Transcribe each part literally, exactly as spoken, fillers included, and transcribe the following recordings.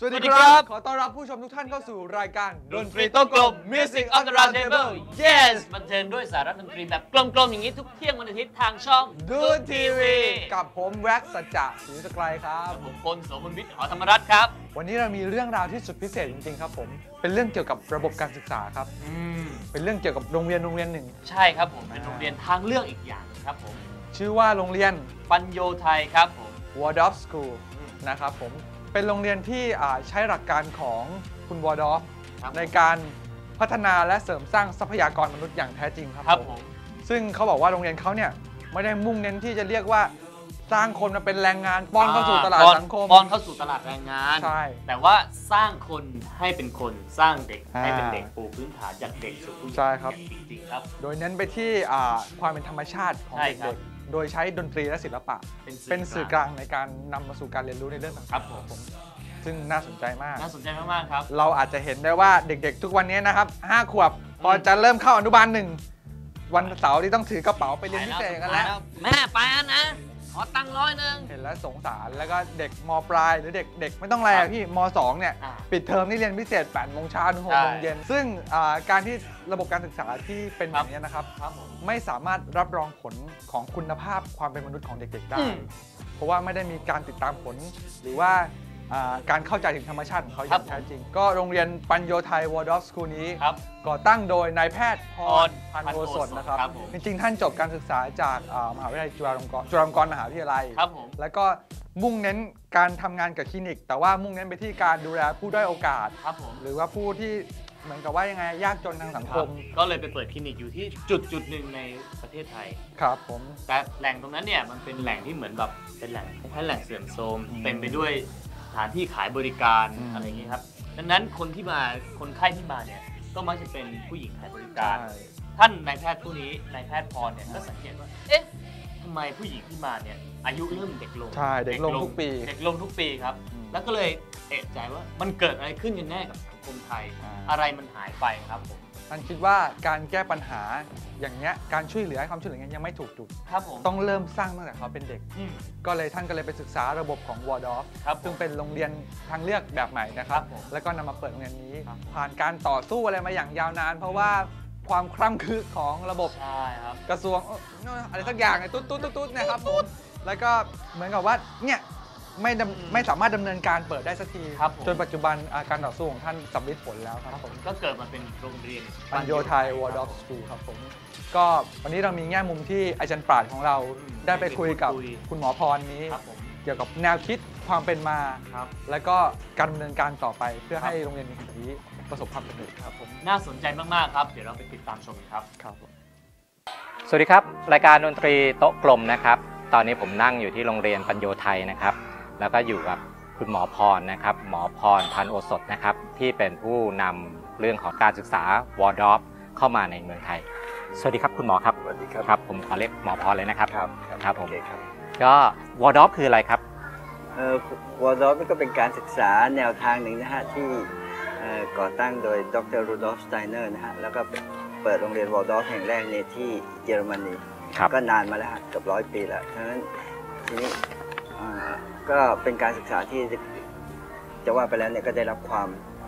วัสดีครับขอต้อนรับผู้ชมทุกท่านเข้าสู่รายการดนตรีโต๊ะกลม Music on the Round Table Yes บันเทิงด้วยสาระดนตรีแบบกลมๆอย่างนี้ทุกเที่ยงวันอาทิตย์ทางช่องดูนทีวีกับผมแว็กสัจจะศรีสกไกรครับผมพลโสมนวิทย์หอธรรมรัตน์ครับวันนี้เรามีเรื่องราวที่สุดพิเศษจริงๆครับผมเป็นเรื่องเกี่ยวกับระบบการศึกษาครับเป็นเรื่องเกี่ยวกับโรงเรียนโรงเรียนหนึ่งใช่ครับผมเป็นโรงเรียนทางเลือกอีกอย่างครับผมชื่อว่าโรงเรียนปัญโยไทยครับผม Waldorf School นะครับผมเป็นโรงเรียนที่ใช้หลักการของคุณวอร์ดอฟในการพัฒนาและเสริมสร้างทรัพยากรมนุษย์อย่างแท้จริงครับผมซึ่งเขาบอกว่าโรงเรียนเขาเนี่ยไม่ได้มุ่งเน้นที่จะเรียกว่าสร้างคนมาเป็นแรงงานป้อนเข้าสู่ตลาดสังคมป้อนเข้าสู่ตลาดแรงงานใช่แต่ว่าสร้างคนให้เป็นคนสร้างเด็กให้เป็นเด็กปูพื้นฐานจากเด็กสู่ผู้ใหญ่ใช่ครับจริงๆครับโดยเน้นไปที่ความเป็นธรรมชาติของเด็กโดยใช้ดนตรีและศิลปะเป็นสื่อกลางในการนำมาสู่การเรียนรู้ในเรื่องต่างๆผมซึ่งน่าสนใจมากน่าสนใจมากๆครับเราอาจจะเห็นได้ว่าเด็กๆทุกวันนี้นะครับห้าขวบพอจะเริ่มเข้าอนุบาลหนึ่งวันเสาร์ที่ต้องถือกระเป๋าไปเรียนพิเศษกันแล้วแม่ไปนะขอตังค์ร้อยหนึ่งเห็นแล้วสงสารแล้วก็เด็กม.ปลายหรือเด็กเด็กไม่ต้องอะไรพี่ม.สองเนี่ยปิดเทอมนี่เรียนพิเศษแปดโมงเช้าถึงหกโมงเย็นซึ่งการที่ระบบการศึกษาที่เป็นแบบนี้นะครับไม่สามารถรับรองผลของคุณภาพความเป็นมนุษย์ของเด็กๆได้เพราะว่าไม่ได้มีการติดตามผลหรือว่าการเข้าใจถึงธรรมชาติของเขาอย่างแท้จริงก็โรงเรียนปัญโยไทยวอร์ดอฟสคูลนี้ก่อตั้งโดยนายแพทย์พรพันโอสถนะครับจริงๆท่านจบการศึกษาจากมหาวิทยาลัยจุฬาลงกรณ์จุฬาลงกรณ์มหาวิทยาลัยแล้วก็มุ่งเน้นการทำงานกับคลินิกแต่ว่ามุ่งเน้นไปที่การดูแลผู้ด้อยโอกาสหรือว่าผู้ที่เหมือนกับว่ายังไงยากจนทางสังคมก็เลยไปเปิดคลินิกอยู่ที่จุดจุดหนึ่งในประเทศไทยครับผมแต่แหล่งตรงนั้นเนี่ยมันเป็นแหล่งที่เหมือนแบบเป็นแหล่งคล้ายๆแหล่งเสื่อมโทรมเต็มไปด้วยสถานที่ขายบริการอะไรอย่างนี้ครับดังนั้นคนที่มาคนไข้ที่มาเนี่ยก็มักจะเป็นผู้หญิงขายบริการท่านนายแพทย์ผู้นี้นายแพทย์พรเนี่ยก็สังเกตว่าเอ๊ะทำไมผู้หญิงที่มาเนี่ยอายุเริ่มเด็กลงใช่เด็กลงทุกปีเด็กลงทุกปีครับแล้วก็เลยเอะใจว่ามันเกิดอะไรขึ้นกันแน่กับสังคมไทยอะไรมันหายไปครับผมท่านคิดว่าการแก้ปัญหาอย่างเงี้ยการช่วยเหลือให้ความช่วยเหลือยังไม่ถูกจุดครับผมต้องเริ่มสร้างตั้งแต่เขาเป็นเด็กก็เลยท่านก็เลยไปศึกษาระบบของวอร์ดอฟซึ่งเป็นโรงเรียนทางเลือกแบบใหม่นะครับแล้วก็นำมาเปิดโรงเรียนนี้ผ่านการต่อสู้อะไรมาอย่างยาวนานเพราะว่าความคร่ำครึของระบบกระทรวงอะไรสักอย่างเนี่ยตุ๊ดตุ๊ดตุ๊ดนะครับผมแล้วก็เหมือนกับว่าเนี่ยไม่ไม่สามารถดำเนินการเปิดได้สักทีจนปัจจุบันการต่อสู้ของท่านสำเร็จผลแล้วครับผมก็เกิดมาเป็นโรงเรียนปัญโยไทยวอร์ดอฟสคูลครับผมก็วันนี้เรามีแง่มุมที่อาจารย์ปราชญ์ของเราได้ไปคุยกับคุณหมอพรนี้เกี่ยวกับแนวคิดความเป็นมาและก็การดำเนินการต่อไปเพื่อให้โรงเรียนนี้ประสบความสำเร็จครับผมน่าสนใจมากๆครับเดี๋ยวเราไปติดตามชมครับครับสวัสดีครับรายการดนตรีโต๊ะกลมนะครับตอนนี้ผมนั่งอยู่ที่โรงเรียนปัญโยไทยนะครับแล้วก็อยู่กับคุณหมอพรนะครับหมอพรพันโอสถนะครับที่เป็นผู้นำเรื่องของการศึกษาวอร์ดอฟเข้ามาในเมืองไทยสวัสดีครับคุณหมอครับสวัสดีครับครับผมขอเรียกหมอพรเลยนะครับครับครับผมก็วอร์ดอฟคืออะไรครับเอ่อวอร์ดอฟก็เป็นการศึกษาแนวทางหนึ่งนะฮะที่ก่อตั้งโดยดรรูดอล์ฟสไตเนอร์นะฮะแล้วก็เปิดโรงเรียนวอร์ดอฟแห่งแรกในที่เยอรมนีก็นานมาแล้วเกือบร้อยปีแล้วฉะนั้นทีนี้ก็เป็นการศึกษาที่จะว่าไปแล้วเนี่ยก็ได้รับความ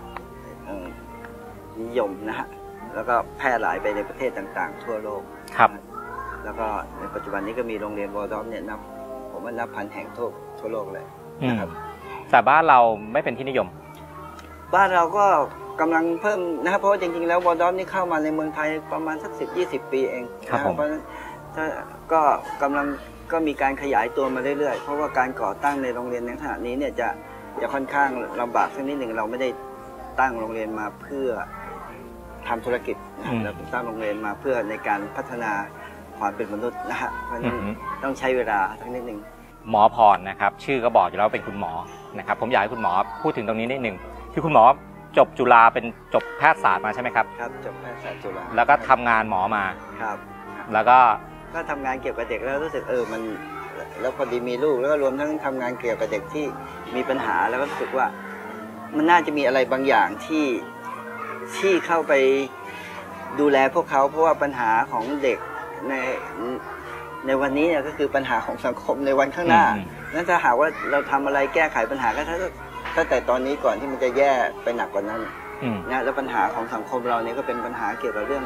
นิยมนะฮะแล้วก็แพร่หลายไปในประเทศต่างๆทั่วโลกครับแล้วก็ในปัจจุบันนี้ก็มีโรงเรียนวอร์ดอฟเนี่ยนับผมว่านับพันแห่งทั่วทั่วโลกเลยนะครับแต่บ้านเราไม่เป็นที่นิยมบ้านเราก็กำลังเพิ่มนะครับเพราะว่าจริงๆแล้ววอร์ดอฟนี่เข้ามาในเมืองไทยประมาณสักสิบยี่สิบปีเองครับผมก็กำลังก็มีการขยายตัวมาเรื่อยๆเพราะว่าการก่อตั้งในโรงเรียนในขณะนี้เนี่ยจะจะค่อนข้างลำบากสักนิดหนึ่งเราไม่ได้ตั้งโรงเรียนมาเพื่อทำธุรกิจเราตั้งโรงเรียนมาเพื่อในการพัฒนาความเป็นมนุษย์นะฮะเพราะฉะนั้นต้องใช้เวลาสักนิดหนึ่งหมอพรนะครับชื่อก็บอกอยู่แล้วเป็นคุณหมอนะครับผมอยากให้คุณหมอพูดถึงตรงนี้นิดหนึ่งคือคุณหมอจบจุฬาเป็นจบแพทยศาสตร์มาใช่ไหมครับครับจบแพทยศาสตร์จุฬาแล้วก็ทำงานหมอมาครับแล้วก็ก็ทำงานเกี่ยวกับเด็กแล้วรู้สึกเออมันแล้วพอดีมีลูกแล้วก็รวมทั้งทำงานเกี่ยวกับเด็กที่มีปัญหาแล้วก็รู้สึกว่ามันน่าจะมีอะไรบางอย่างที่ที่เข้าไปดูแลพวกเขาเพราะว่าปัญหาของเด็กในในวันนี้เนี่ยก็คือปัญหาของสังคมในวันข้างหน้านั้นถ้าหากว่าเราทำอะไรแก้ไขปัญหาก็ถ้าตั้งแต่ตอนนี้ก่อนที่มันจะแย่ไปหนักกว่านั้นนะแล้วปัญหาของสังคมเราเนี่ยก็เป็นปัญหาเกี่ยวกับเรื่อง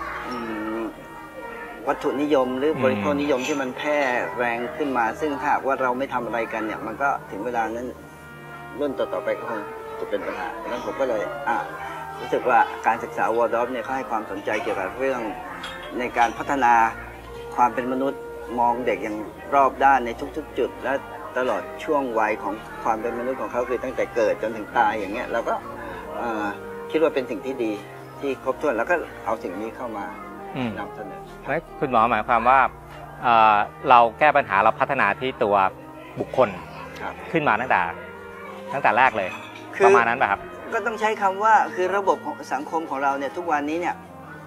วัตถุนิยมหรือบริโภคนิยมที่มันแพร่แรงขึ้นมาซึ่งถ้าว่าเราไม่ทำอะไรกันเนี่ยมันก็ถึงเวลานั้นรุ่นต่อๆไปก็คงจะเป็นปัญหาดังนั้นผมก็เลยอ่ะรู้สึกว่าการศึกษาวอร์ดอฟเนี่ยเขาให้ความสนใจเกี่ยวกับเรื่องในการพัฒนาความเป็นมนุษย์มองเด็กอย่างรอบด้านในทุกๆจุดและตลอดช่วงวัยของความเป็นมนุษย์ของเขาคือตั้งแต่เกิดจนถึงตายอย่างเงี้ยเราก็คิดว่าเป็นสิ่งที่ดีที่ครบถ้วนแล้วก็เอาสิ่งนี้เข้ามานำเสนอคุณหมอหมายความว่าเราแก้ปัญหาเราพัฒนาที่ตัวบุคคลขึ้นมาตั้งแต่ตั้งแต่แรกเลยประมาณนั้นป่ะครับก็ต้องใช้คำว่าคือระบบของสังคมของเราเนี่ยทุกวันนี้เนี่ย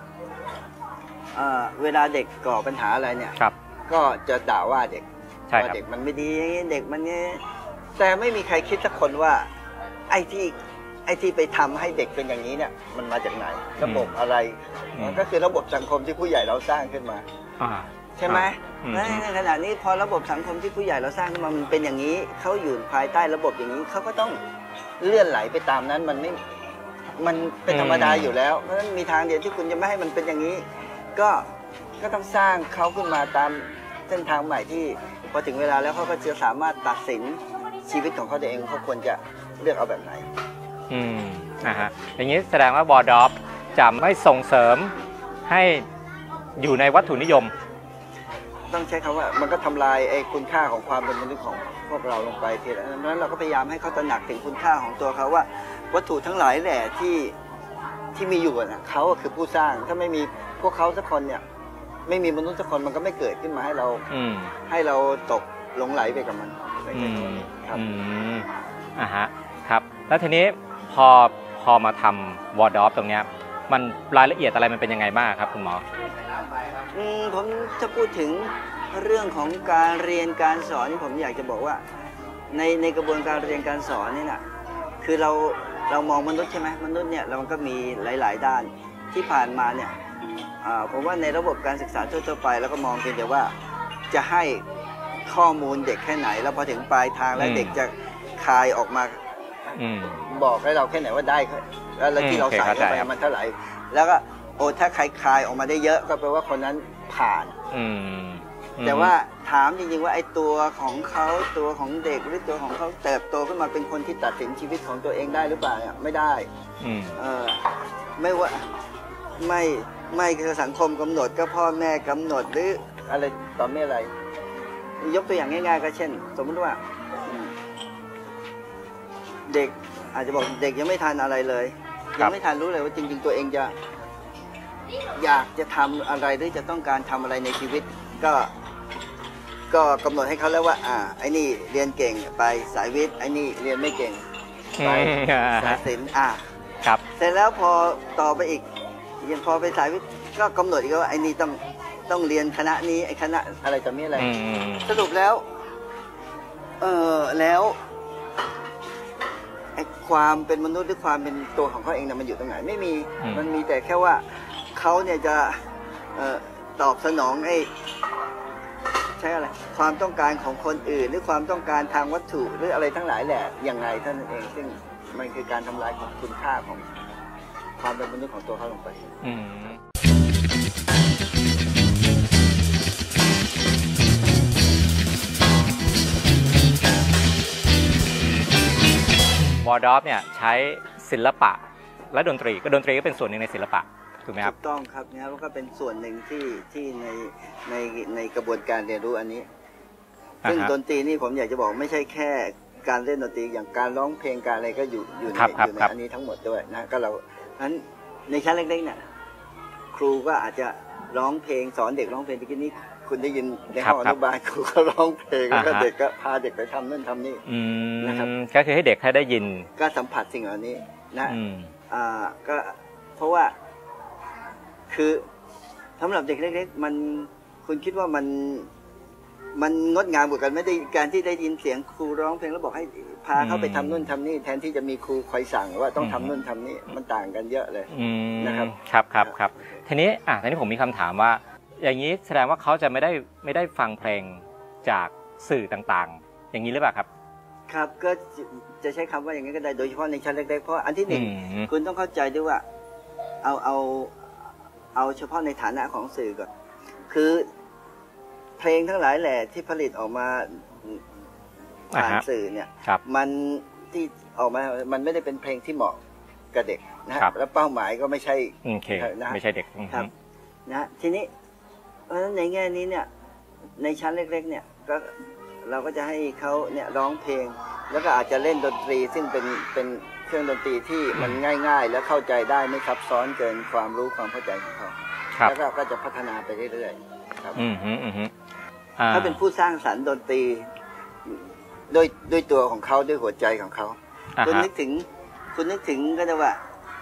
เวลาเด็กก่อปัญหาอะไรเนี่ยก็จะด่าว่าเด็กว่าเด็กมันไม่ดีเด็กมันนี้แต่ไม่มีใครคิดสักคนว่าไอ้ที่ไอ้ที่ไปทำให้เด็กเป็นอย่างนี้เนี่ยมันมาจากไหนระบบอะไรก็คือระบบสังคมที่ผู้ใหญ่เราสร้างขึ้นมาใช่ไหมในขณะนี้พอระบบสังคมที่ผู้ใหญ่เราสร้างขึ้นมามันเป็นอย่างนี้เขาอยู่ภายใต้ระบบอย่างนี้เขาก็ต้องเลื่อนไหลไปตามนั้นมันไม่มันเป็นธรรมดาอยู่แล้วเพราะฉะนั้นมีทางเดียวที่คุณจะไม่ให้มันเป็นอย่างนี้ก็ก็ต้องสร้างเขาขึ้นมาตามเส้นทางใหม่ที่พอถึงเวลาแล้วเขาก็จะสามารถตัดสินชีวิตของเขาเองเขาควรจะเลือกเอาแบบไหนอืมนะฮะอย่างนี้แสดงว่าวอร์ดอฟจะไม่ส่งเสริมให้อยู่ในวัตถุนิยมต้องใช้คำว่ามันก็ทำลายไอ้คุณค่าของความเป็นมนุษย์ของพวกเราลงไปทีละนั้นเราก็พยายามให้เขาตระหนักถึงคุณค่าของตัวเขาว่าวัตถุทั้งหลายแหละที่ที่มีอยู่น่ะเขาคือผู้สร้างถ้าไม่มีพวกเขาสักคนเนี่ยไม่มีมนุษย์สักคนมันก็ไม่เกิดขึ้นมาให้เราให้เราตกหลงไหลไปกับมันครับอ่าฮะครับแล้วทีนี้พอพอมาทำวอร์ดอฟตรงเนี้ยมันรายละเอียดอะไรมันเป็นยังไงบ้างครับคุณหมออืมผมจะพูดถึงเรื่องของการเรียนการสอนนี่ผมอยากจะบอกว่าในในกระบวนการเรียนการสอนนี่นะคือเราเรามองมนุษย์ใช่ไหมมนุษย์เนี่ยเราก็มีหลายๆด้านที่ผ่านมาเนี่ยผมว่าในระบบการศึกษาทั่วๆไปแล้วก็มองเพียงแต่ว่าจะให้ข้อมูลเด็กแค่ไหนแล้วพอถึงปลายทางแล้วเด็กจะคายออกมาบอกให้เราแค่ไหนว่าได้แล้วที่เราใส่เข้าไปมันเท่าไหร่แล้วก็โอ้ถ้าใครคายออกมาได้เยอะก็แปลว่าคนนั้นผ่านแต่ว่าถามจริงๆว่าไอ้ตัวของเขาตัวของเด็กหรือตัวของเขาเติบโตขึ้นมาเป็นคนที่ตัดสินชีวิตของตัวเองได้หรือเปล่าเนี่ยไม่ได้เออไม่ว่าไม่ไม่คือสังคมกำหนดก็พ่อแม่กำหนดหรืออะไรต่อไม่อะไรยกตัวอย่างง่ายๆก็เช่นสมมติว่าเด็กอาจจะบอกเด็กยังไม่ทันอะไรเลยยังไม่ทันรู้เลยว่าจริงๆตัวเองจะอยากจะทำอะไรหรือจะต้องการทำอะไรในชีวิตก็ก็กำหนดให้เขาแล้วว่าอ่าไอ้นี่เรียนเก่งไปสายวิทย์ไอ้นี่เรียนไม่เก่งไปสายศิลป์อ่าครับเสร็จแล้วพอต่อไปอีกยังพอไปสายวิทย์ก็กำหนดอีกว่าไอ้นี่ต้องต้องเรียนคณะนี้ไอ้คณะอะไรต่อมีอะไรสรุปแล้วเออแล้วไอ้ความเป็นมนุษย์หรือความเป็นตัวของเขาเองเนี่ยมันอยู่ตรงไหนไม่มีมันมีแต่แค่ว่าเขาเนี่ยจะตอบสนองไอ้ใช้อะไรความต้องการของคนอื่นหรือความต้องการทางวัตถุหรืออะไรทั้งหลายแหละยังไงท่านเองซึ่งมันคือการทำลายของคุณค่าของความเป็นมนุษย์ของตัวเขาลงไปวอร์ดอฟเนี่ยใช้ศิลปะและดนตรีก็ดนตรีก็เป็นส่วนหนึ่งในศิลปะถูกไหมครับถูกต้องครับนะครับแล้วก็เป็นส่วนหนึ่งที่ที่ในในในกระบวนการเรียนรู้อันนี้ซึ่งดนตรีนี่ผมอยากจะบอกไม่ใช่แค่การเล่นดนตรีอย่างการร้องเพลงการอะไรก็อยู่อยู่ในอยู่ในอันนี้ทั้งหมดด้วยนะก็เรานั้นในชั้นเล็กๆเนี่ยครูก็อาจจะร้องเพลงสอนเด็กร้องเพลงที่นี่คุณได้ยินในห้องอนุบาลครูก็ร้องเพลงแล้วก็เด็กก็พาเด็กไปทำนั่นทำนี่นะครับก็คือให้เด็กให้ได้ยินก็สัมผัสสิ่งเหล่านี้นะอ่าก็เพราะว่าคือสำหรับเด็กเล็กๆมันคุณคิดว่ามันมันงดงามกว่ากันไม่ได้การที่ได้ยินเสียงครูร้องเพลงแล้วบอกให้พาเขาไปทำนู่นทำนี่แทนที่จะมีครูคอยสั่งว่าต้องทำนู่นทำนี่มันต่างกันเยอะเลยนะครับครับครับครับทีนี้อ่ะทีนี้ผมมีคำถามว่าอย่างนี้แสดงว่าเขาจะไม่ได้ไม่ได้ฟังเพลงจากสื่อต่างๆอย่างนี้หรือเปล่าครับครับก็จะใช้คำว่าอย่างนี้ก็ได้โดยเฉพาะในชั้นเล็กๆเพราะอันที่หนึ่งคุณต้องเข้าใจด้วยว่าเอาเอาเอาเฉพาะในฐานะของสื่อก่อนคือเพลงทั้งหลายแหละที่ผลิตออกมาผ่านสื่อเนี่ยมันที่ออกมามันไม่ได้เป็นเพลงที่เหมาะกับเด็กนะแล้วเป้าหมายก็ไม่ใช่ไม่ใช่เด็กครับนะทีนี้เพราะฉะนั้นในแง่นี้เนี่ยในชั้นเล็กๆเนี่ยก็เราก็จะให้เขาเนี่ยร้องเพลงแล้วก็อาจจะเล่นดนตรีซึ่งเป็นเป็นเครื่องดนตรีที่มันง่ายๆและเข้าใจได้ไม่ซับซ้อนเกินความรู้ความเข้าใจของเขาแล้วก็จะพัฒนาไปเรื่อยๆครับถ้าเป็นผู้สร้างสรรค์ดนตรีด้วยด้วยตัวของเขาด้วยหัวใจของเขาคุณนึกถึงคุณนึกถึงก็จะว่า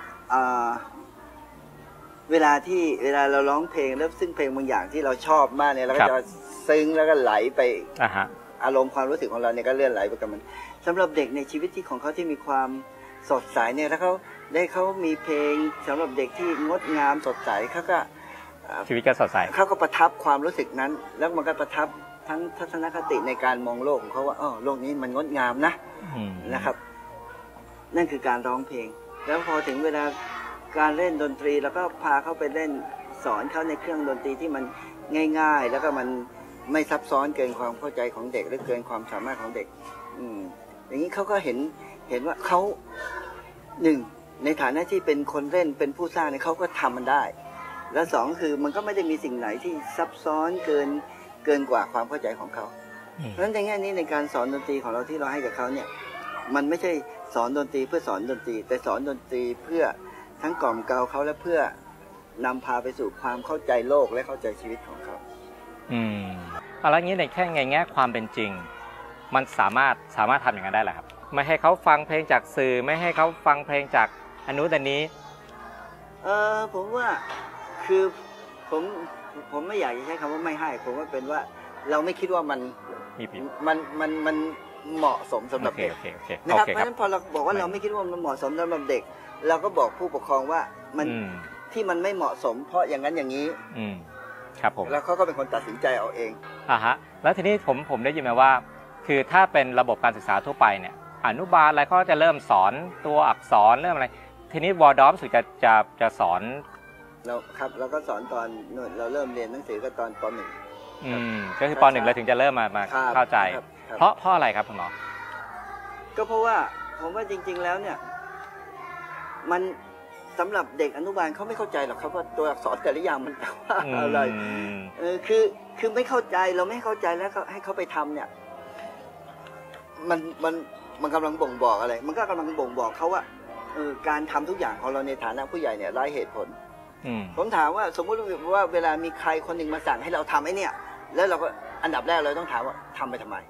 เวลาที่เวลาเราร้องเพลงแล้วซึ่งเพลงบางอย่างที่เราชอบมากเนี่ยเราก็จะซึ้งแล้วก็ไหลไปอารมณ์ความรู้สึกของเราเนี่ยก็เลื่อนไหลไปกับมันสำหรับเด็กในชีวิตที่ของเขาที่มีความสดใสเนี่ยถ้าเขาได้เขามีเพลงสำหรับเด็กที่งดงามสดใสเขาก็ชีวิตก็สดใสเขาก็ประทับความรู้สึกนั้นแล้วมันก็ประทับทั้งทัศนคติในการมองโลกของเขาว่าอ๋อโลกนี้มันงดงามนะนะครับนั่นคือการร้องเพลงแล้วพอถึงเวลาการเล่นดนตรีแล้วก็พาเขาไปเล่นสอนเขาในเครื่องดนตรีที่มันง่ายๆแล้วก็มันไม่ซับซ้อนเกินความเข้าใจของเด็กหรือเกินความสามารถของเด็กอืมอย่างนี้เขาก็เห็นเห็นว่าเขาหนึ่งในฐานะที่เป็นคนเล่นเป็นผู้สร้างเนี่ยเขาก็ทำมันได้แล้วสองคือมันก็ไม่ได้มีสิ่งไหนที่ซับซ้อนเกินเกินกว่าความเข้าใจของเขาเพราะฉะนั้นในแง่นี้ในการสอนดนตรีของเราที่เราให้กับเขาเนี่ยมันไม่ใช่สอนดนตรีเพื่อสอนดนตรีแต่สอนดนตรีเพื่อทั้งกล่อมเกลาเขาและเพื่อนำพาไปสู่ความเข้าใจโลกและเข้าใจชีวิตของเขาอืมอะไรงี้ในแค่ไงแง่ความเป็นจริงมันสามารถสามารถทำอย่างนั้นได้เหรอครับไม่ให้เขาฟังเพลงจากสื่อไม่ให้เขาฟังเพลงจากอนุอันนี้เออผมว่าคือผมผมไม่อยากจะใช้คำว่าไม่ให้ผมว่าเป็นว่าเราไม่คิดว่ามันมันมันมันเหมาะสมสำหรับเด็กนะครับเพราะฉะนั้นพอเราบอกว่าเราไม่คิดว่ามันเหมาะสมสำหรับเด็กเราก็บอกผู้ปกครองว่ามันที่มันไม่เหมาะสมเพราะอย่างนั้นอย่างนี้ครับผมแล้วเขาก็เป็นคนตัดสินใจเอาเองอ่าฮะแล้วทีนี้ผมผมได้ยินมาว่าคือถ้าเป็นระบบการศึกษาทั่วไปเนี่ยอนุบาลอะไรเขาจะเริ่มสอนตัวอักษรเริ่มอะไรทีนี้วอร์ดอมสุดจะจะจะสอนเราครับเราก็สอนตอนเราเริ่มเรียนหนังสือก็ตอนป.หนึ่งอืมก็คือป.หนึ่งเราถึงจะเริ่มมามาเข้าใจเพราะเพราะอะไรครับคุณหมอก็เพราะว่าผมว่าจริงๆแล้วเนี่ยมันสำหรับเด็กอนุบาลเขาไม่เข้าใจหรอกครับว่าตัวอักษรแต่ละอย่างมันแปลว่าอะไรเออคือคือไม่เข้าใจเราไม่เข้าใจแล้วให้เขาไปทำเนี่ยมันมันมันกำลังบ่งบอกอะไรมันก็กำลังบ่งบอกเขาว่าเออการทำทุกอย่างของเราในฐานะผู้ใหญ่เนี่ยไร้เหตุผลผมถามว่าสมมติว่าเวลามีใครคนหนึ่งมาสั่งให้เราทำไอ้เนี่ยแล้วเราก็อันดับแรกเราต้องถามว่าทำไปทำไม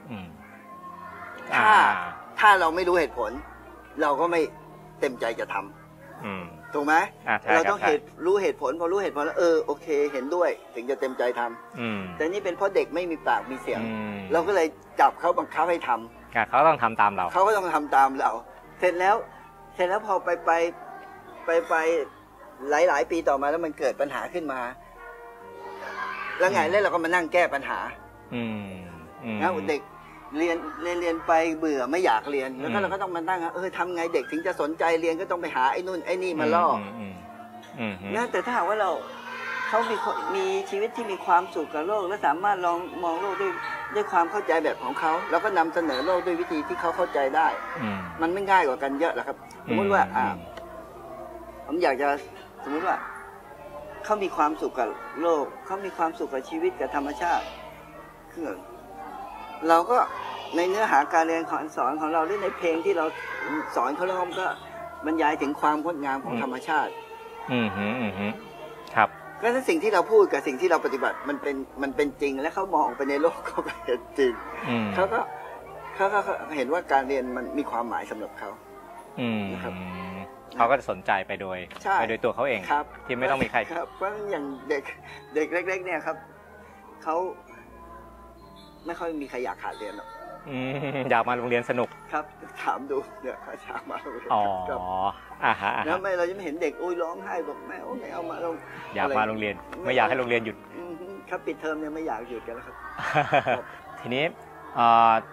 ถ้าถ้าเราไม่รู้เหตุผลเราก็ไม่เต็มใจจะทำถูกไหมเราต้องเหตุรู้เหตุผลพอรู้เหตุผลแล้วเออโอเคเห็นด้วยถึงจะเต็มใจทำแต่นี่เป็นเพราะเด็กไม่มีปากมีเสียงเราก็เลยจับเขาบังคับให้ทำเขาต้องทำตามเราเขาก็ต้องทำตามเราเสร็จแล้วเสร็จแล้วพอไปไปไปไปหลายๆปีต่อมาแล้วมันเกิดปัญหาขึ้นมาแล้วไงแล้วเราก็มานั่งแก้ปัญหาแล้วเด็กเรียนเรียนเรียนไปเบื่อไม่อยากเรียนแล้วก็เราก็ต้องมาตั้งเออทำไงเด็กถึงจะสนใจเรียนก็ต้องไปหาไอ้นู่นไอ้นี่มาล่อนะแต่ถ้าหากว่าเราเขามีมีชีวิตที่มีความสุขกับโลกและสามารถลองมองโลกด้วยด้วยความเข้าใจแบบของเขาแล้วก็นำเสนอโลกด้วยวิธีที่เขาเข้าใจได้มันไม่ง่ายกว่ากันเยอะหรอกครับสมมติว่าอ่าผมอยากจะสมมติว่าเขามีความสุขกับโลกเขามีความสุขกับชีวิตกับธรรมชาติคือเราก็ในเนื้อหาการเรียนสอนของเราหรือในเพลงที่เราสอนเขาแล้วก็บรรยายถึงความงดงามของธรรมชาติอืมฮึอืมฮึครับก็ถ้าสิ่งที่เราพูดกับสิ่งที่เราปฏิบัติมันเป็นมันเป็นจริงและเขามองไปในโลกเขาก็เห็นจริงเขาก็เขาก็เห็นว่าการเรียนมันมีความหมายสำหรับเขานะครับเขาก็จะสนใจไปโดยไปโดยตัวเขาเองที่ไม่ต้องมีใครครับเพราะอย่างเด็กเด็กเล็กๆเนี่ยครับเขาไม่ค่อยมีใครอยากขาดเรียนหรอกอยากมาโรงเรียนสนุกครับถามดูเนี่ยเขาอยากมาโรงเรียนอ๋ออ่าฮะแล้วไม่เราจะไม่เห็นเด็กอุ้ยร้องไห้บอกแม่โอ้ไม่เอามาลงอยากมาโรงเรียนไม่อยากให้โรงเรียนหยุดครับปิดเทอมเนี่ยไม่อยากหยุดกันแล้วครับทีนี้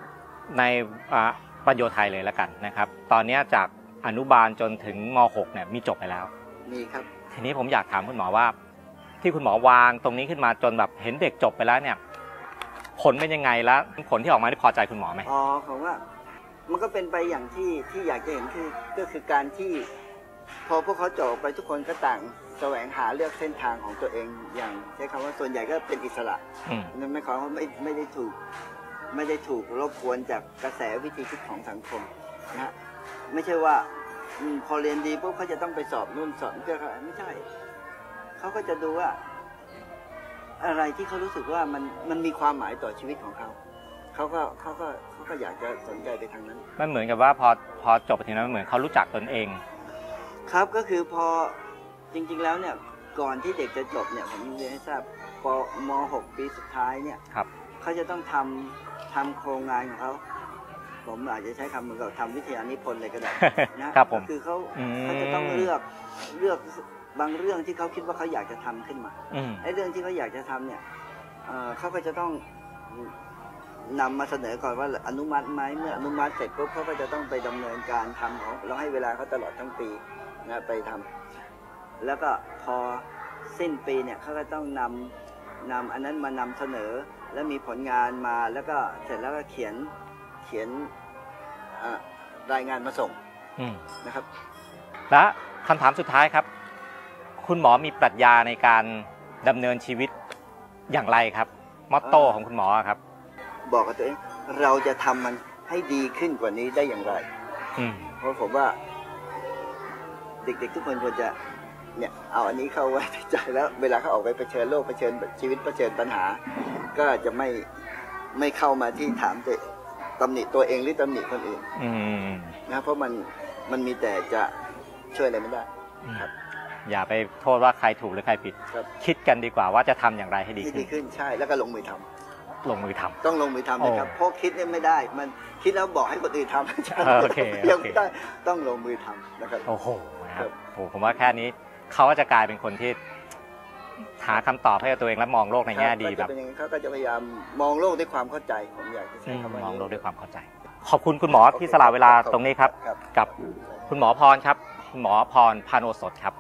ในปัญโยไทยเลยแล้วกันนะครับตอนนี้จากอนุบาลจนถึงม หกเนี่ยมีจบไปแล้วมีครับทีนี้ผมอยากถามคุณหมอว่าที่คุณหมอวางตรงนี้ขึ้นมาจนแบบเห็นเด็กจบไปแล้วเนี่ยผลเป็นยังไงแล้วผลที่ออกมาได้พอใจคุณหมอไหมอ๋อผมว่ามันก็เป็นไปอย่างที่ที่อยากจะเห็นคือก็คือการที่พอพวกเขาจบไปทุกคนก็ต่างแสวงหาเลือกเส้นทางของตัวเองอย่างใช้คำว่าส่วนใหญ่ก็เป็นอิสระนั่นไม่ขอว่าไม่ไม่ได้ถูกไม่ได้ถูกรบกวนจากกระแสวิธีคิดของสังคมนะฮะไม่ใช่ว่าพอเรียนดีปุ๊บเขาจะต้องไปสอบนู่นสอบนี่ก็ไม่ใช่เขาก็จะดูว่าอะไรที่เขารู้สึกว่ามันมันมีความหมายต่อชีวิตของเขาเขาก็เขาก็เขาก็อยากจะสนใจไปทางนั้นมันเหมือนกับว่าพอพอจบไปทีนั้นเหมือนเขารู้จักตนเองครับก็คือพอจริงๆแล้วเนี่ยก่อนที่เด็กจะจบเนี่ยผมเรียนให้ทราบปม หก ปีสุดท้ายเนี่ยเขาจะต้องทำทำโครงงานของเขาผมอาจจะใช้คำเหมือนกับทำวิทยานิพนธ์เลยก็ได้นะครับก็คือเขาเขาจะต้องเลือกเลือกบางเรื่องที่เขาคิดว่าเขาอยากจะทำขึ้นมาไอ้เรื่องที่เขาอยากจะทำเนี่ยเขาก็จะต้องนำมาเสนอก่อนว่าอนุมัติไหมเมื่ออนุมัติเสร็จปุ๊บเขาก็จะต้องไปดำเนินการทำของเราให้เวลาเขาตลอดทั้งปีนะไปทำแล้วก็พอสิ้นปีเนี่ยเขาก็ต้องนำนำอันนั้นมานำเสนอแล้วมีผลงานมาแล้วก็เสร็จแล้วก็เขียนเขียนรายงานมาส่งนะครับและคำถามสุดท้ายครับคุณหมอมีปรัชญาในการดำเนินชีวิตอย่างไรครับมอตโต้ของคุณหมอครับบอกกับตัวเองเราจะทำมันให้ดีขึ้นกว่านี้ได้อย่างไรเพราะผมว่าเด็กๆทุกคนควรจะเนี่ยเอาอันนี้เข้าไว้ในใจแล้วเวลาเขาออกไปเผชิญโลกเผชิญชีวิตเผชิญปัญหาก็จะไม่ไม่เข้ามาที่ถามแต่ตำหนิตัวเองหรือตำหนิคนอื่นนะเพราะมันมันมีแต่จะช่วยอะไรไม่ได้ครับอย่าไปโทษว่าใครถูกหรือใครผิดคิดกันดีกว่าว่าจะทำอย่างไรให้ดีขึ้นใช่แล้วก็ลงมือทำลงมือทำต้องลงมือทำนะครับเพราะคิดเนี่ยไม่ได้มันคิดแล้วบอกให้คนอื่นทำโอเคยังไม่ได้ต้องลงมือทำนะครับโอ้โหครับโอ้ผมว่าแค่นี้เขาก็จะกลายเป็นคนที่หาคำตอบให้ตัวเองและมองโลกในแง่ดีแบบเป็นอย่างนี้เขาก็จะพยายามมองโลกด้วยความเข้าใจผมอยากจะใช้คำว่ามองโลกด้วยความเข้าใจขอบคุณคุณหมอที่สละเวลาตรงนี้ครับกับคุณหมอพรครับคุณหมอพรพานโอสถครับ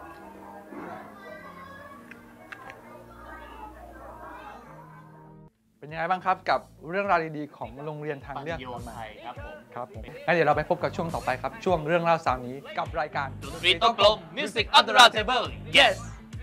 เป็นยังไงบ้างครับกับเรื่องราวดีๆของโรงเรียนทางเลือกปัญโยไทยครับผมครับผมงั้นเดี๋ยวเราไปพบกับช่วงต่อไปครับช่วงเรื่องเล่าเช้านี้กับรายการดนตรีโต๊ะกลม Music on the Round Table yes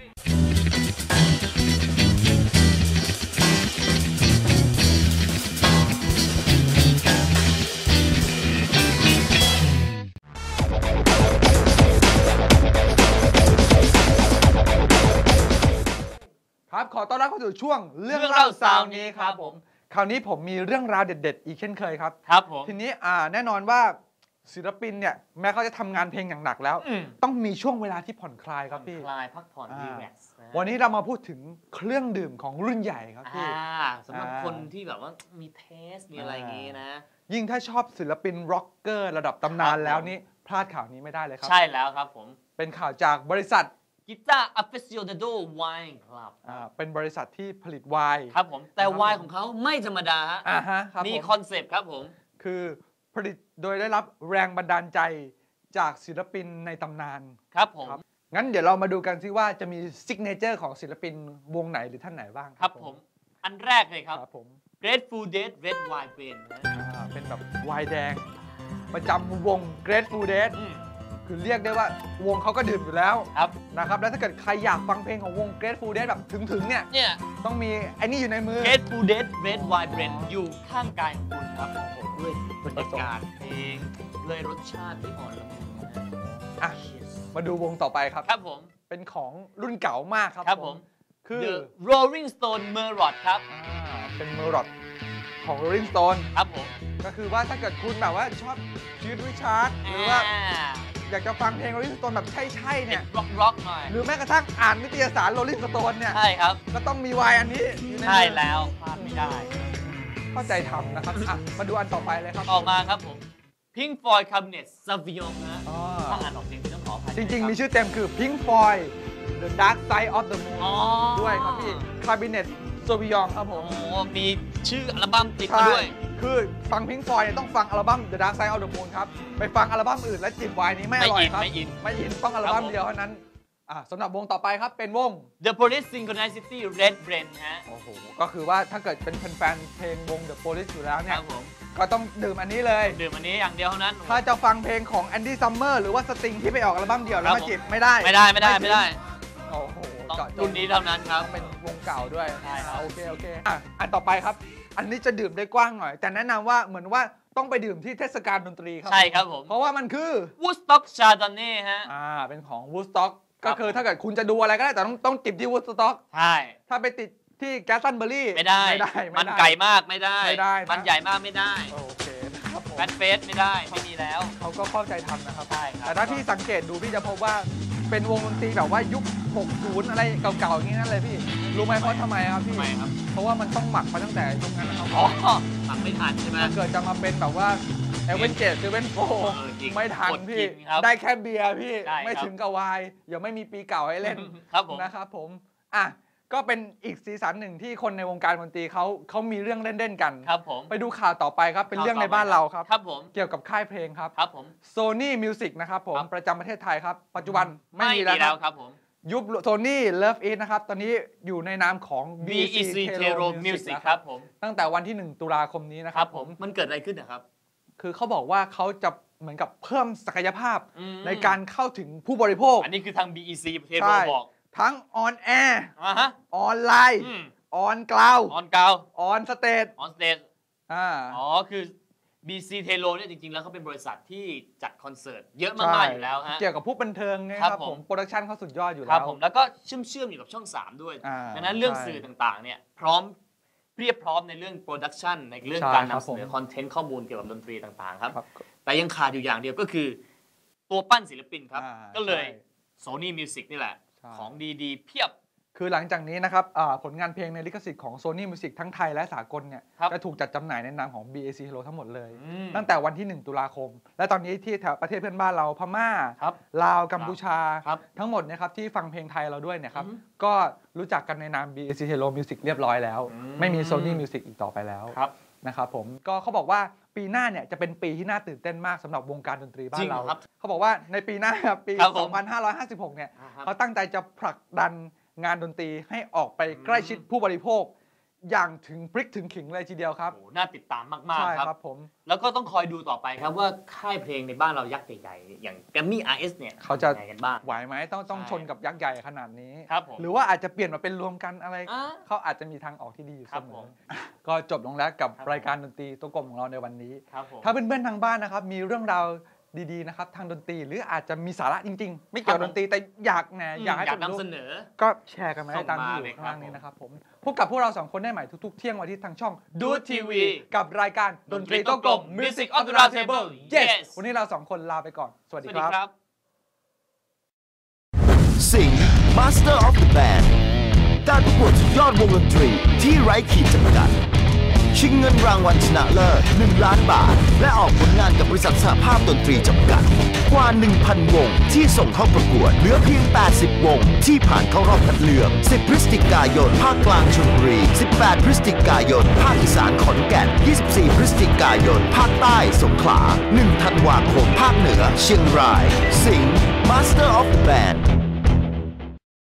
ครับขอต้อนรับเข้าสู่ช่วงเรื่องเล่าเช้านี้ครับผมคราวนี้ผมมีเรื่องราวเด็ดๆอีกเช่นเคยครับครับผมทีนี้อ่าแน่นอนว่าศิลปินเนี่ยแม้เขาจะทำงานเพลงอย่างหนักแล้วต้องมีช่วงเวลาที่ผ่อนคลายครับพี่ผ่อนคลายพักผ่อนรีแลกซ์วันนี้เรามาพูดถึงเครื่องดื่มของรุ่นใหญ่ครับพี่สำหรับคนที่แบบว่ามีเทสมีอะไรอย่างงี้นะยิ่งถ้าชอบศิลปินร็อกเกอร์ระดับตำนานแล้วนี่พลาดข่าวนี้ไม่ได้เลยครับใช่แล้วครับผมเป็นข่าวจากบริษัทกีตาร์อาฟิซิโอนาโดไวน์คลับเป็นบริษัทที่ผลิตไวน์ครับผมแต่ไวน์ของเขาไม่ธรรมดาฮะมีคอนเซปต์ครับผมคือผลิตโดยได้รับแรงบันดาลใจจากศิลปินในตำนานครับผมงั้นเดี๋ยวเรามาดูกันซิว่าจะมีซิกเนเจอร์ของศิลปินวงไหนหรือท่านไหนบ้างครับผมอันแรกเลยครับผม Grateful Dead Red Wine Blend เป็นแบบไวน์แดงประจำวง Grateful Deadคือเรียกได้ว่าวงเขาก็ดื่มอยู่แล้วนะครับแล้วถ้าเกิดใครอยากฟังเพลงของวง Grateful Dead แบบถึงๆเนี่ยต้องมีไอ้นี่อยู่ในมือ Grateful Dead Red Wine Blend อยู่ข้างกายของคุณครับด้วยบรรยากาศเพลงเลยรสชาติที่อ่อนละมุนอ่ะมาดูวงต่อไปครับครับผมเป็นของรุ่นเก่ามากครับครับผมคือ The Rolling Stone Merlot ครับเป็น Merlot ของ Rolling Stone ครับผมก็คือว่าถ้าเกิดคุณแบบว่าชอบชีวิตริชาร์ดหรือว่าอยากจะฟังเพลง Rolling Stone แบบใช่ๆเนี่ยร็อกๆหน่อยหรือแม้กระทั่งอ่านนิตยสาร Rolling Stone เนี่ยใช่ครับก็ต้องมีไวน์อันนี้ใช่แล้วพลาดไม่ได้เข้าใจทำนะครับอ่ะมาดูอันต่อไปเลยครับต่อมาครับผม Pink Floyd Cabernet Sauvignon นะถ้าอ่านออกเสียงต้องขออภัยจริงๆมีชื่อเต็มคือ Pink Floyd The Dark Side of the Moon ด้วยครับพี่ Cabernet Sauvignon ครับผมโอ้มีชื่ออัลบั้มติดมาด้วยคคือฟังพิงฟอยต้องฟังอัลบั้ม The Dark Side of the Moon ครับไปฟังอัลบั้มอื่นและจิบไวน์นี้ไม่อร่อยครับไม่อินไม่อินต้องอัลบั้มเดียวเท่านั้นอ่ะสำหรับวงต่อไปครับเป็นวง The Police Synchronicity Red Blend ฮะโอ้โหก็คือว่าถ้าเกิดเป็นแฟนๆเพลงวง The Police อยู่แล้วคเนี่ยรับผมก็ต้องดื่มอันนี้เลยดื่มอันนี้อย่างเดียวเท่านั้นถ้าจะฟังเพลงของ Andy Summer หรือว่าสติงที่ไปออกอัลบั้มเดียวแล้วมาจิบไม่ได้ไม่ได้ไม่ได้ไม่ได้โอ้โหต้องเจาะจรุ่นนี้เท่านั้นครับเป็นวงเก่าด้วยใช่ครับโอเคโอเคอ่ะอันต่อไปครับ อันนี้จะดื่มได้กว้างหน่อย แต่แนะนำว่าเหมือนว่าต้องไปดื่มที่เทศกาลดนตรีครัใช่ครับผมเพราะว่ามันคือ Woodstock Chardonnay ฮะอ่าเป็นของ Woodstock ครัก็บคือถ้าเกิดคุณจะดูอะไรก็ได้แต่ต้องต้องจิบที่ Woodstock ใช่ถ้าไปติดที่แกสตันเบอร์รี่ไม่ได้ไม่ได้มันไก่มากไม่ได้ไม่ได้นะมันใหญ่มากไม่ได้โอเคนะครับผมแฟนเฟสไม่ได้ไม่มีแล้วเขาก็เข้าใจทำนะครับใช่ครับแต่ถ้าพี่สังเกตดูพี่จะพบว่าเป็นวงดนตรีแบบว่ายุค หกสิบ อะไรเก่าๆอย่างนี้นั่นเลยพี่ รู้ไหมเพราะทำไมครับพี่ทำไมครับเพราะว่ามันต้องหมักมาตั้งแต่ยุคนั้นนะครับอ๋อตักไม่ทันใช่ไหมถ้าเกิดจะมาเป็นแบบว่าเอเวนเจดเซเว่นโฟเออจริงไม่ทันกดพี่จริงครับได้แค่เบียร์พี่ได้ครับไม่ถึงกับไวน์อย่าไม่มีปีเก่าให้เล่นครับผมนะครับผมอ่ะก็เป็นอีกสีสันหนึ่งที่คนในวงการดนตรีเขาเขามีเรื่องเล่นๆกันครับผมไปดูข่าวต่อไปครับเป็นเรื่องในบ้านเราครับครับผมเกี่ยวกับค่ายเพลงครับครับผม Sony Music นะครับผมครับประจำประเทศไทยครับ ปัจจุบันไม่ไม่มีมีแล้วแล้วคครับ รับผมยุบ Sony Love It นะครับ ตอนนี้อยู่ในนามของบี อี ซี Tero Music ครับผมตั้งแต่วันที่ หนึ่ง ตุลาคมนี้นะคครัรับบ ผผม มมันเกิดอะไรขึ้นนะครับคือเขาบอกว่าเขาจะเหมือนกับเพิ่มศักยภาพอืมในการเข้าถึงผู้บริโภคอันนี้คือทาง บี อี ซี Tero ใช่บอกทั้งออนแอร์อ่าฮะออนไลน์อืมออนกลาวออนกาวออนสเตจออนสเตจอ่าอ๋อ คือ บี ซี Tero เนี่ยจริงๆ แล้วเขาเป็นบริษัทที่จัดคอนเสิร์ตเยอะมากๆอยู่แล้วฮะเกี่ยวกับผู้บันเทิงนะคครัรับบผมผมโปรดักชันเขาสุดยอดอยู่คแล้รับวผมแล้วก็เชื่อมเชื่อมอยู่กับช่อง สาม ด้วยอ่าดังนั้นเรื่องใช่สื่อต่างๆ เนี่ยพร้อมเรียบพร้อมในเรื่องโปรดักชันในเรื่องใช่การครับนำเสนอผมคอนเทนต์ข้อมูลเกี่ยวกับดนตรีต่างๆ ครับครับแต่ยังขาดอยู่อย่างเดียวก็คือ ตัวปั้นศิลปินครับอ่าก็เลยใช่ Sony Music นี่แหละใช่ของดีๆ เพียบคือหลังจากนี้นะครับอ่าผลงานเพลงในลิขสิทธิ์ของ Sony Music ทั้งไทยและสากลเนี่ยครับจะถูกจัดจำหน่ายในนามของ บี เอ ซี Hello ทั้งหมดเลยอืมตั้งแต่วันที่ หนึ่ง ตุลาคม และตอนนี้ที่แถวประเทศเพื่อนบ้านเราพม่าครับลาวกัมพูชาครับทั้งหมดเนะครับที่ฟังเพลงไทยเราด้วยเนี่ยครับอือฮึก็รู้จักกันในนาม บี เอ ซี Hello Music เรียบร้อยแล้วอืมไม่มี Sony Music อีกต่อไปแล้วครับนะครับผมก็เขาบอกว่าปีหน้าเนี่ยจะเป็นปีที่น่าตื่นเต้นมากสำหรับวงการดนตรีบ้าจรินงเหรเราอครับเขาบอกว่าในปีหน้าปีครับผมสองพันห้าร้อยห้าสิบหกเนี่ยอ่าครับเขาตั้งใจจะผลักดันงานดนตรีให้ออกไปใกล้ชิดผู้บริโภค อย่างถึงพริกถึงขิงเลยทีเดียวครับโอ้โหน่าติดตามมากใช่ๆ ครับครับผมแล้วก็ต้องคอยดูต่อไปครับว่าค่ายเพลงในบ้านเรายักษ์ใหญ่ๆ อย่าง Grammy อาร์ เอส เนี่ยเขาจะป็นยังไงกันบ้างไหวไหมต้องต้องใช่ชนกับยักษ์ใหญ่ขนาดนี้ครับผมหรือว่าอาจจะเปลี่ยนมาเป็นรวมกันอะไรอ่าเขาอาจจะมีทางออกที่ดีอยู่คเสรับมผอมก็จบลงแล้วกับครับรายการดนตรีตัวกลมของเราในวันนี้ครับผมถ้าเพื่อนๆทางบ้านนะครับมีเรื่องราวดีๆนะครับทางดนตรีหรืออาจจะมีสาระจริงๆ ไม่เกี่ยวกับดนตรีแต่อยากแหนอยากให้อยากผมรู้นำเสนอก็แชร์กันมาได้ตามที่อส่งมาเลยยู่ข้างล่างครับนี้นะครับผมพบกับพวกเราสองคนได้ใหม่ทุกๆ เที่ยงวันอาทิตย์ทางช่องดู Do ทีทีวีวีกับรายการดนตรีโต๊ะกลม Music on the Round Table yes Yes วันนี้เราสองคนลาไปก่อน สวัสสดีวัสคดีรับครับสิงห์ Master of the Band การประกวดสุดยอดวงดนตรีที่ไร้ขีดจำกัดชิงเงินรางวัลชนะเลิศหนึ่งล้านบาท และออกผลงานกับบริษัทสหภาพดนตรีจำกัด กว่า หนึ่งพัน วงที่ส่งเข้าประกวด เหลือเพียง แปดสิบ วงที่ผ่านเข้ารอบคัดเลือก สิบ พฤศจิกายน ภาคกลางชลบุรี สิบแปด พฤศจิกายน ภาคอีสานขอนแก่น ยี่สิบสี่ พฤศจิกายน ภาคใต้สงขลา หนึ่ง ธันวาคม ภาคเหนือเชียงราย สิงห์ Master of the Band